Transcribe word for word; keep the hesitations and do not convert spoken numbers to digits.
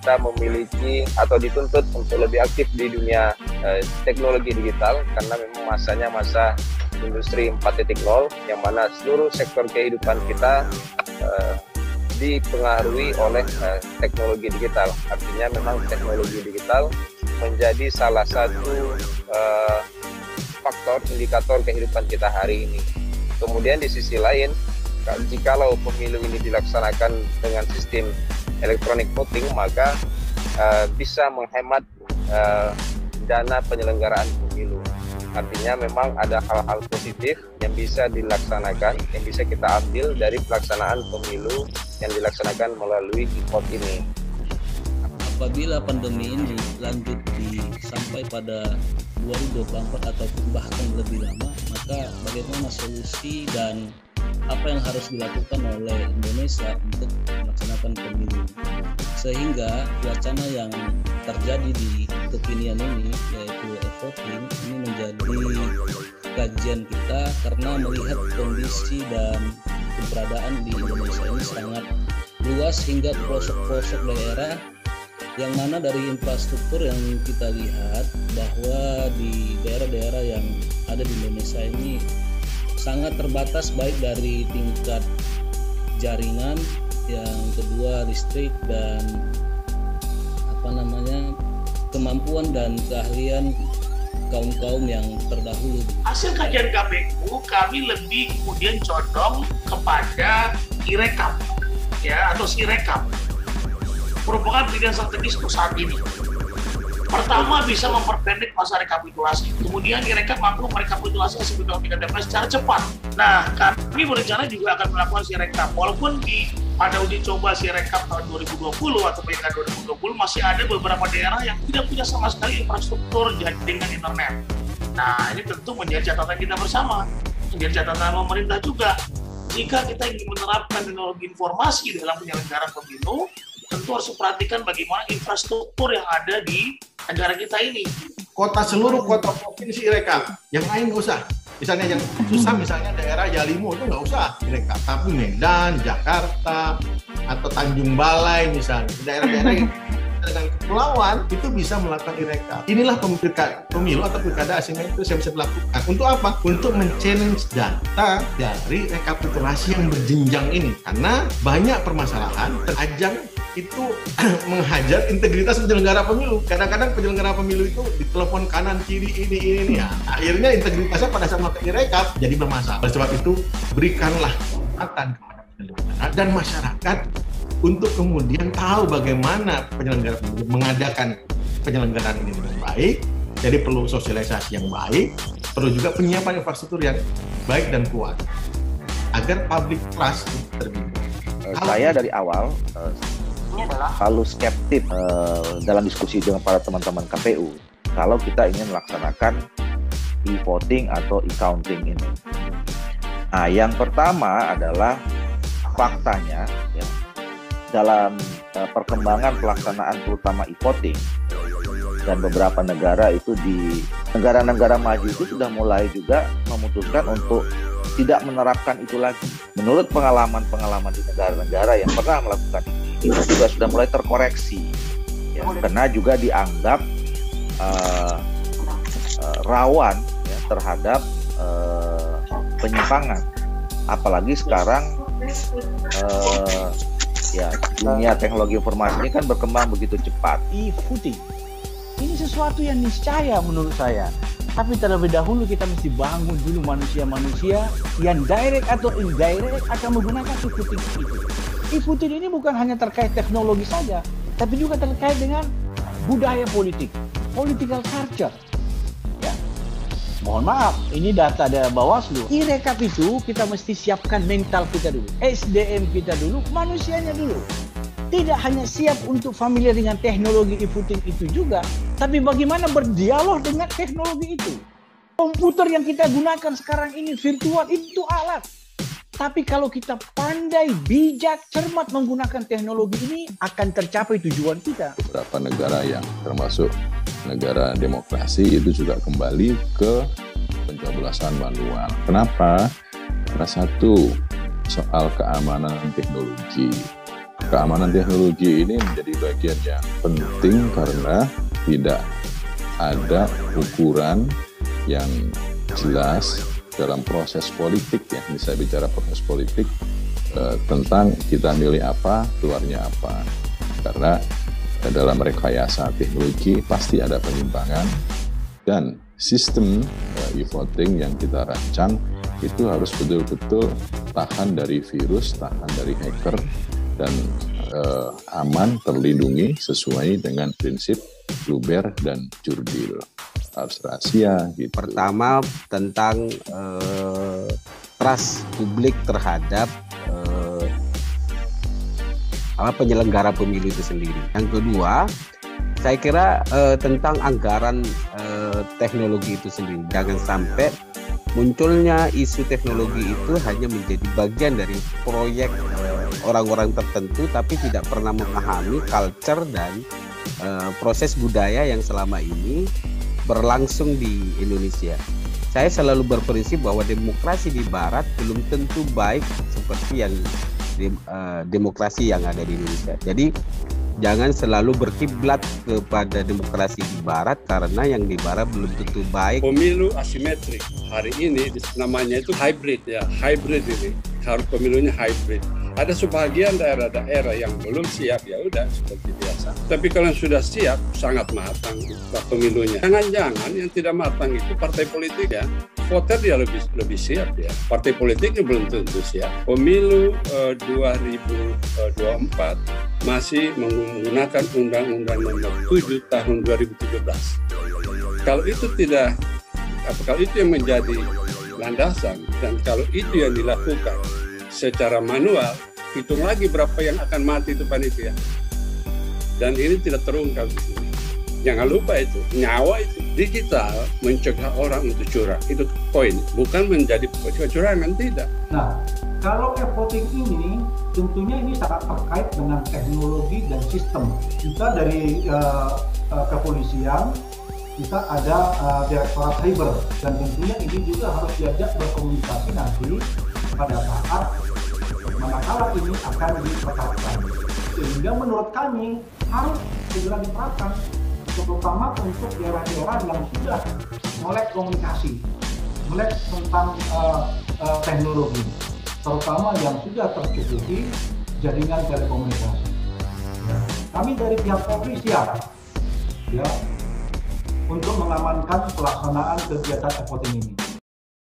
kita memiliki atau dituntut untuk lebih aktif di dunia eh, teknologi digital, karena memang masanya masa industri empat titik nol yang mana seluruh sektor kehidupan kita eh, dipengaruhi oleh eh, teknologi digital. Artinya memang teknologi digital menjadi salah satu eh, faktor indikator kehidupan kita hari ini. Kemudian di sisi lain, jikalau pemilu ini dilaksanakan dengan sistem elektronik voting, maka uh, bisa menghemat uh, dana penyelenggaraan pemilu. Artinya memang ada hal-hal positif yang bisa dilaksanakan, yang bisa kita ambil dari pelaksanaan pemilu yang dilaksanakan melalui e-vote ini. Apabila pandemi ini lanjut di sampai pada dua ribu dua puluh empat atau bahkan lebih lama, maka bagaimana solusi dan apa yang harus dilakukan oleh Indonesia untuk melaksanakan pemilu, sehingga wacana yang terjadi di kekinian ini yaitu e-voting ini menjadi kajian kita, karena melihat kondisi dan keberadaan di Indonesia ini sangat luas hingga pelosok-pelosok daerah, yang mana dari infrastruktur yang kita lihat bahwa di daerah-daerah yang ada di Indonesia ini sangat terbatas, baik dari tingkat jaringan, yang kedua listrik, dan apa namanya kemampuan dan keahlian kaum-kaum yang terdahulu. Hasil kajian K P U kami lebih kemudian condong kepada Sirekap ya atau Sirekap, merupakan pilihan strategis untuk saat ini. Pertama, bisa memperpendek masa rekapitulasi. Kemudian Sirekap mampu merekapitulasi hasil pemilihan T P S secara cepat. Nah, kami berencana juga akan melakukan Sirekap. Walaupun di pada uji coba Sirekap tahun dua ribu dua puluh atau pilkada dua ribu dua puluh masih ada beberapa daerah yang tidak punya sama sekali infrastruktur jaringan internet. Nah, ini tentu menjadi catatan kita bersama, menjadi catatan pemerintah juga. Jika kita ingin menerapkan teknologi informasi dalam penyelenggaraan pemilu, tentu harus perhatikan bagaimana infrastruktur yang ada di negara kita ini. Kota seluruh kota provinsi rekap, yang lain nggak usah. Misalnya yang susah, misalnya daerah Yalimo itu nggak usah rekap. Tapi Medan, Jakarta, atau Tanjung Balai misalnya, daerah-daerah yang dengan kepulauan itu bisa melakukan e-rekap. Inilah pemilu atau pilkada asimetris yang bisa dilakukan. Untuk apa? Untuk men-challenge data dari rekapitulasi yang berjenjang ini. Karena banyak permasalahan terajang itu menghajar integritas penyelenggara pemilu. Kadang-kadang penyelenggara pemilu itu ditelepon kanan kiri ini ini ini ya. Akhirnya integritasnya pada saat melakukan e-rekap jadi bermasalah. Oleh sebab itu berikanlah kesempatan kepada penyelenggara dan masyarakat untuk kemudian tahu bagaimana penyelenggara pemilu mengadakan penyelenggaraan ini dengan baik. Jadi perlu sosialisasi yang baik, perlu juga penyiapan infrastruktur yang baik dan kuat agar public trust terbentuk. Uh, saya dari awal uh, selalu skeptis uh, dalam diskusi dengan para teman-teman K P U kalau kita ingin melaksanakan e-voting atau e-counting ini. Nah, yang pertama adalah faktanya ya, dalam uh, perkembangan pelaksanaan terutama e-voting dan beberapa negara itu di negara-negara maju itu sudah mulai juga memutuskan untuk tidak menerapkan itu lagi. Menurut pengalaman-pengalaman di negara-negara yang pernah melakukan ini, itu juga sudah mulai terkoreksi ya, karena juga dianggap uh, uh, rawan ya, terhadap uh, penyimpangan, apalagi sekarang uh, ya, dunia teknologi informasi ini kan berkembang begitu cepat. E-voting ini sesuatu yang niscaya menurut saya. Tapi terlebih dahulu kita mesti bangun dulu manusia-manusia yang direct atau indirect akan menggunakan e-voting itu. E-voting ini bukan hanya terkait teknologi saja, tapi juga terkait dengan budaya politik, political culture. Ya. Mohon maaf, ini data dari Bawaslu. E-rekap itu kita mesti siapkan mental kita dulu, S D M kita dulu, manusianya dulu. Tidak hanya siap untuk familiar dengan teknologi e-voting itu juga, tapi bagaimana berdialog dengan teknologi itu. Komputer yang kita gunakan sekarang ini virtual itu alat. Tapi kalau kita pandai, bijak, cermat menggunakan teknologi ini, akan tercapai tujuan kita. Beberapa negara yang termasuk negara demokrasi itu juga kembali ke pencoblosan manual. Kenapa? Karena satu, soal keamanan teknologi. keamanan teknologi ini menjadi bagian yang penting karena tidak ada ukuran yang jelas dalam proses politik ya. Bisa bicara proses politik eh, tentang kita milih apa, keluarnya apa. Karena eh, dalam rekayasa teknologi pasti ada penyimpangan dan sistem eh, e-voting yang kita rancang itu harus betul-betul tahan dari virus, tahan dari hacker, dan eh, aman, terlindungi sesuai dengan prinsip Luber dan Jurdil. Harus rahasia gitu. Pertama tentang eh, trust publik terhadap eh, apa penyelenggara pemilu itu sendiri. Yang kedua, saya kira eh, tentang anggaran eh, teknologi itu sendiri. Jangan sampai munculnya isu teknologi itu hanya menjadi bagian dari proyek eh, orang-orang tertentu, tapi tidak pernah memahami culture dan eh, proses budaya yang selama ini berlangsung di Indonesia. Saya selalu berprinsip bahwa demokrasi di Barat belum tentu baik seperti yang de, eh, demokrasi yang ada di Indonesia. Jadi jangan selalu berkiblat kepada demokrasi di Barat karena yang di Barat belum tentu baik. Pemilu asimetrik hari ini namanya itu hybrid ya, hybrid ini harus pemilunya hybrid. Ada sebagian daerah-daerah yang belum siap, ya udah seperti biasa. Tapi kalau yang sudah siap, sangat matang pemilunya. Jangan-jangan yang tidak matang itu partai politik ya. Voter dia lebih lebih siap ya. Partai politiknya belum tentu siap. Pemilu eh, dua ribu dua puluh empat masih menggunakan Undang-Undang Nomor tujuh Tahun dua ribu tujuh belas. Kalau itu tidak, apa kalau itu yang menjadi landasan dan kalau itu yang dilakukan secara manual, hitung lagi berapa yang akan mati itu panitia. Dan ini tidak terungkap di sini. Jangan lupa itu, nyawa itu digital mencegah orang untuk curang. Itu poin, bukan menjadi kecurangan, tidak. Nah, kalau e-voting ini tentunya ini sangat terkait dengan teknologi dan sistem. Kita dari uh, uh, kepolisian, kita ada uh, Direktorat Cyber, dan tentunya ini juga harus diajak berkomunikasi nanti pada saat manakala ini akan diterapkan. Sehingga menurut kami harus segera diterapkan, terutama untuk daerah-daerah yang sudah melek komunikasi, melek tentang uh, uh, teknologi, terutama yang sudah tercukupi jaringan telekomunikasi. Ya. Kami dari pihak Polri siap ya untuk mengamankan pelaksanaan kegiatan e-voting ini.